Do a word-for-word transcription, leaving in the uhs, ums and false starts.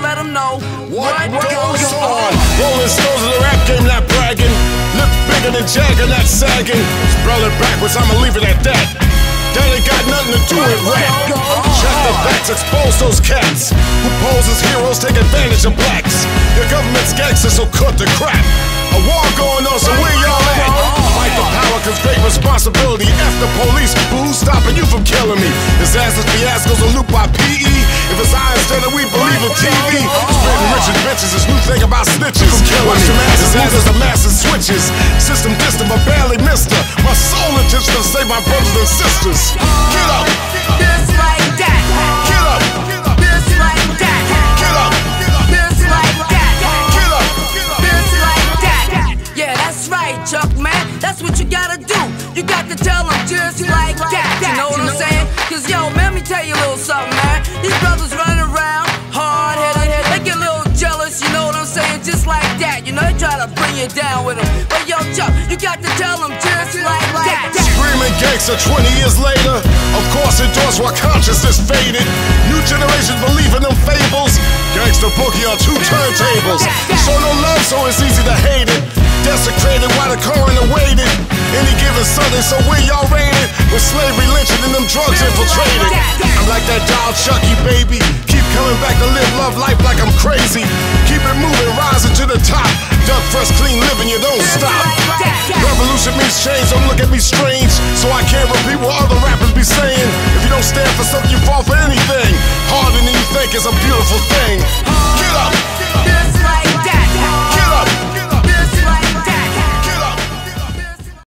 let them know what, What goes goes on. on? Rolling stones in the rap game, not bragging. Lip bigger than Jagger, not sagging. Spell it backwards, I'ma leave it at that. That ain't got nothing to do with rap. Check the facts, expose those cats who pose as heroes, take advantage of blacks. Your government's gangsters, so cut the crap. A war going on, so where y'all at? Fight the power, cause great responsibility. F the police, but who's stopping you from killing me? Disasters, fiascos, and loop by P E. If it's I instead of we believe in T V. Spreading riches, bitches, this new thing about snitches. Watch the masses, as the masses switches. System distant, but barely missed her. My sole intention to save my brothers and sisters. Get up! Just like that. Get up! Just like that. Get up! Just like that. Get up! Just like that. Yeah, that's right, Chuck, man. That's what you gotta do. You got to tell them just like that. You know what I'm saying? Cause yo, man, let me tell you a little something, man. These brothers running around, hard-headed, they get a little jealous, you know what I'm saying? Just like that. You know, they try to bring you down with them. But yo, Chuck, you got to tell them just like that. Screaming gangster twenty years later. Of course, endorse while consciousness faded. New generations believe in them fables. Gangster boogie on two turntables. Show no love, so it's easy to hate it. Desecrated while the coroner waited. Any given Sunday, so where y'all raided? With slavery lynching and them drugs infiltrated. I'm like that doll Chucky, baby. Keep coming back to live love life like I'm crazy. Keep it moving, rising to the top. Duck fresh, clean living, you don't stop. Revolution means change, don't look at me strange. So I can't repeat what other rappers be saying. If you don't stand for something, you fall for anything. Harder than you think is a beautiful thing.